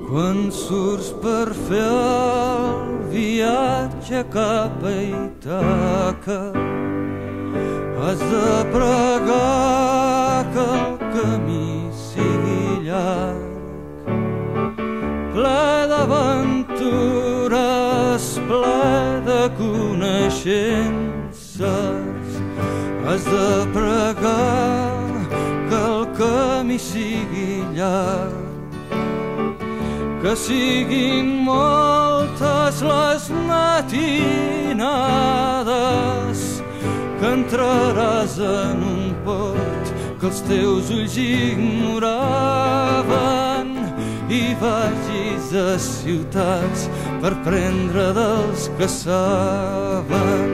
Quan surts per fer el viatge cap a Ítaca, has de pregar que el camí sigui llarg, ple d'aventures, ple de coneixences. Has de pregar que el camí sigui llarg, que siguin moltes les matinades, que entraràs en un port que els teus ulls ignoraven i vagis a ciutats per prendre dels que saben.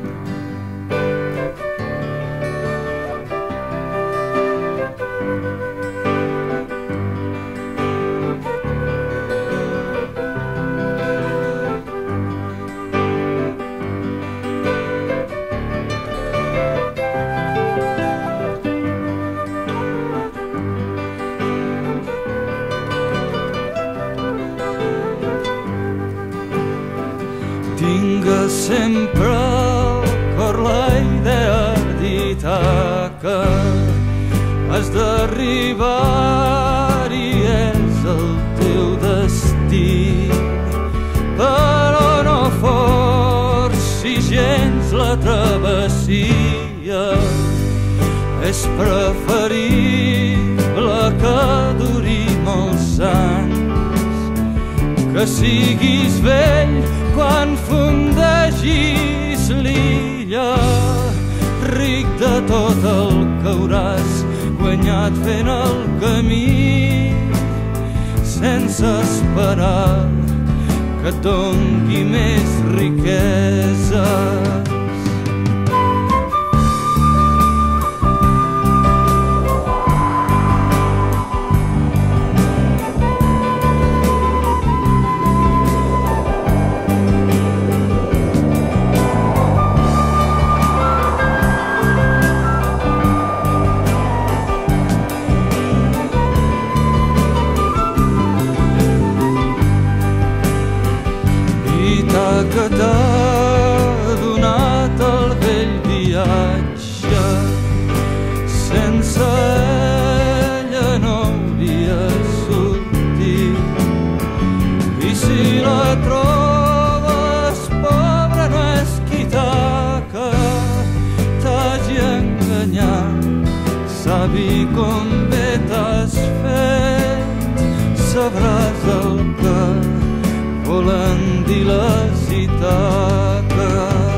Tinga sempre al cor la idea d'Ítaca. Has d'arribar-hi, és el teu destí, però no forcis gens la travessia. És preferible que duri molts anys, que siguis vell quan fundegis l'illa, ric de tot el que hauràs guanyat fent el camí, sense esperar que et doni més riqueses. Que t'ha donat el vell viatge, sense ella no hauria sortit. I si la trobes pobra no és Ítaca t'hagi enganyat, sabi com bé t'has fet, sabràs el que volen dir les Ítaques.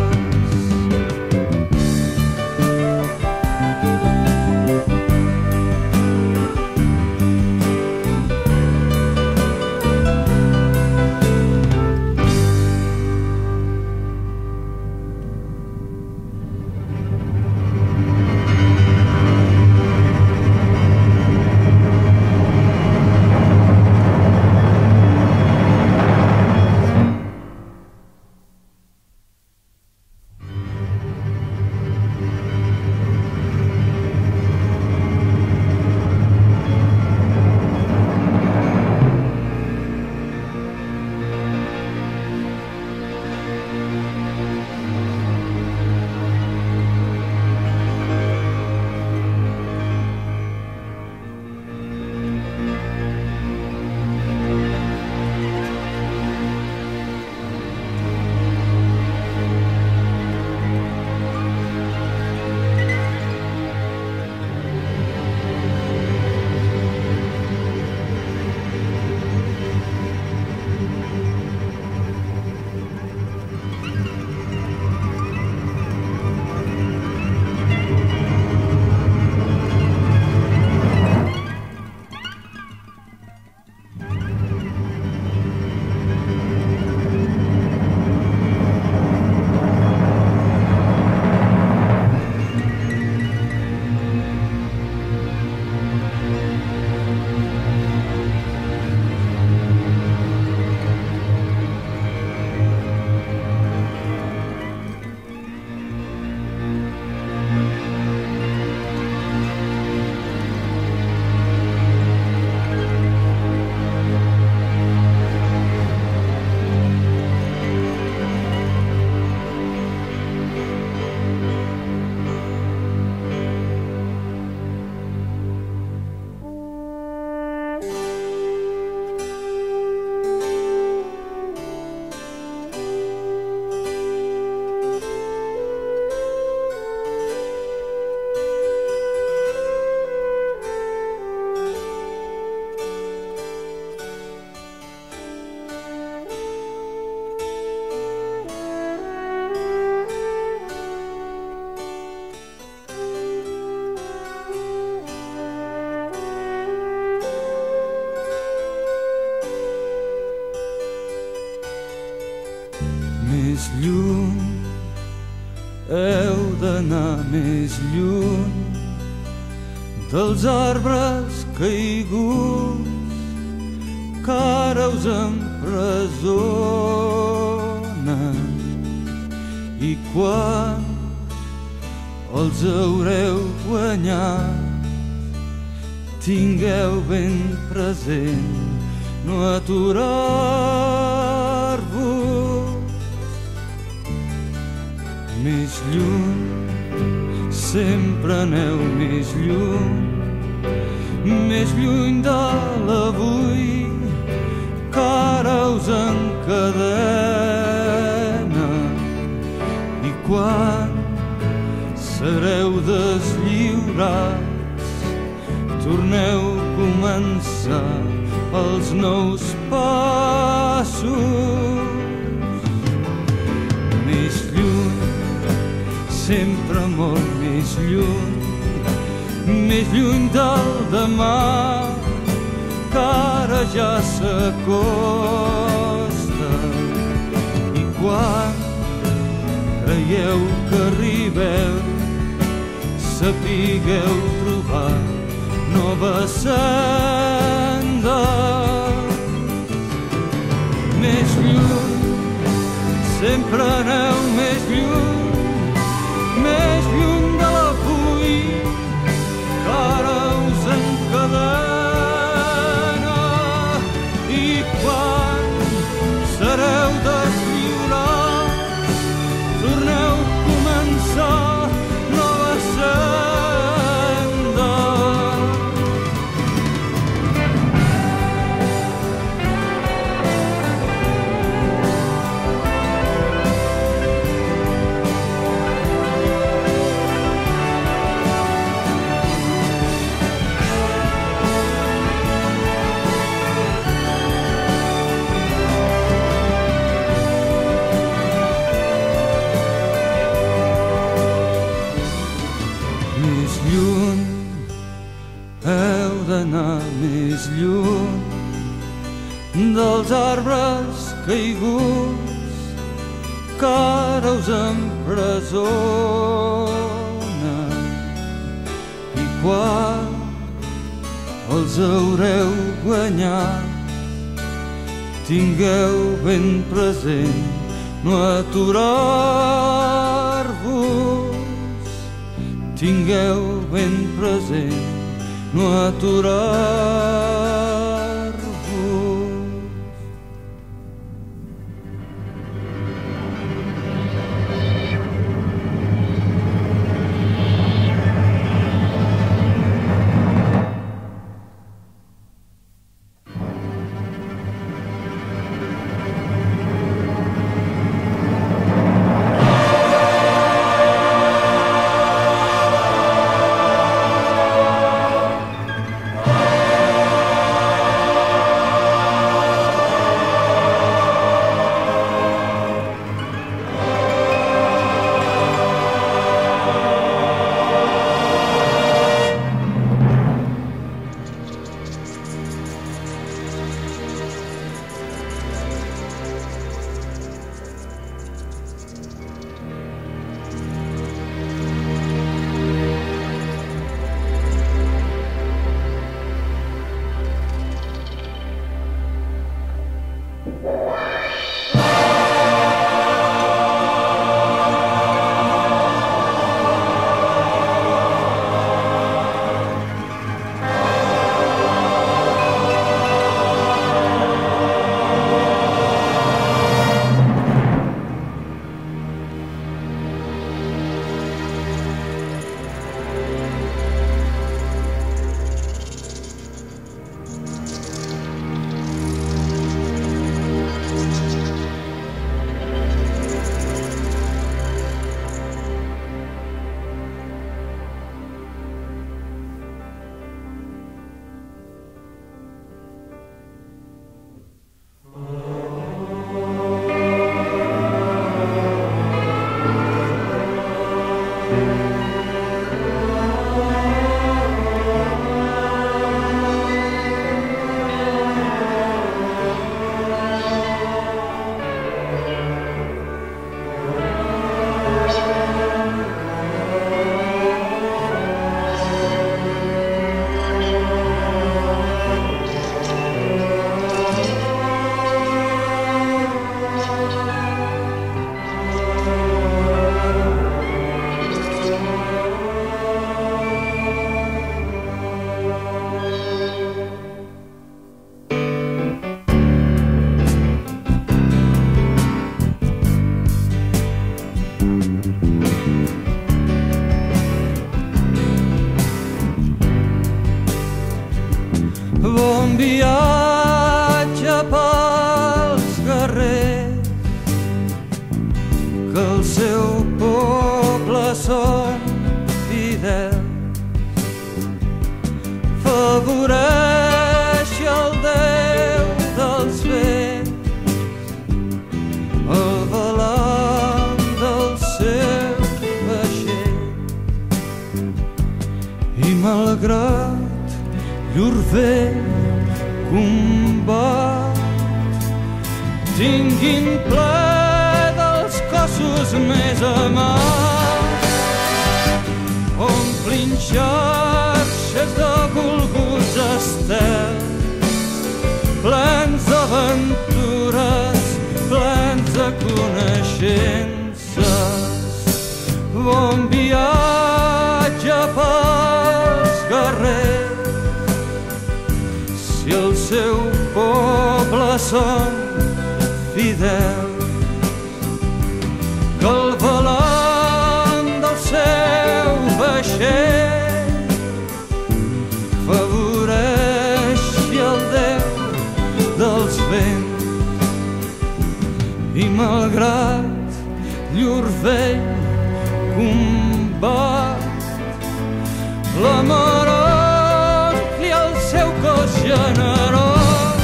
més lluny, heu d'anar més lluny dels arbres caiguts que ara us empresonen, i quan els haureu guanyat tingueu ben present no aturar-vos. Més lluny, sempre aneu més lluny de l'avui que ara us encadena, i quan sereu deslliurats torneu a començar els nous passos. Més lluny, sempre molt més lluny del demà que ara ja s'acosta, i quan creieu que arribeu sapigueu trobar nova senda. Més lluny, sempre aneu més lluny de l'avui que ara us encadena, i quan sereu deslliurats torneu a començar nova senda. Més lluny, heu d'anar més lluny dels arbres caiguts que ara us empresonen, i quan els haureu guanyat tingueu ben present no aturar-vos. Tingueu ben present no aturar-vos. Bon viatge pels guerrers que el seu poble són fidels. Favoreix el Déu dels vents el velam del seu vaixell, i malgrat llur vell combat tinguin ple dels cossos més amats, omplin xarxes de volguts estels, plens d'aventures, plens de coneixences. Bon viatge pels guerrers, si el seu poble són fidels, que el velam del seu vaixell favoreixi el Déu dels vents, i malgrat llur vell combat, l'amor i el seu cos generós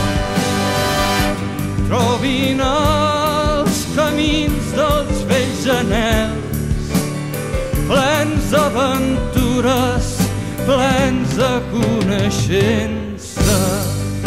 trobin els camins dels vells anhels, plens d'aventures, plens de coneixences.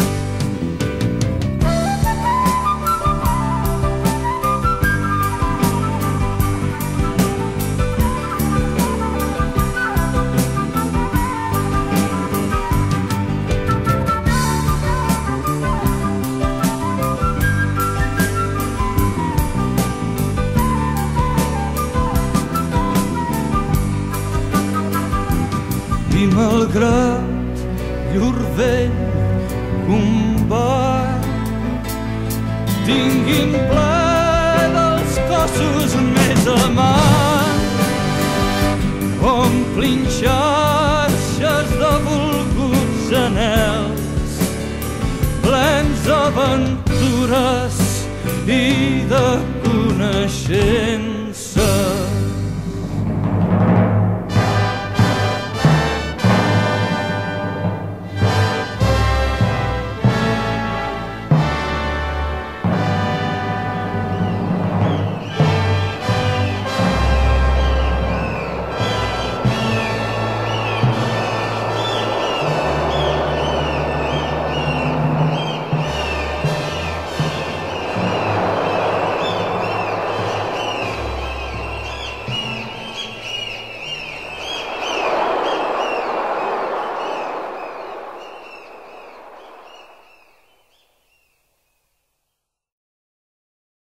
I malgrat llur vell combat tinguin ple dels cossos més amats, omplin xarxes de volguts anhels, plens d'aventures i de coneixences.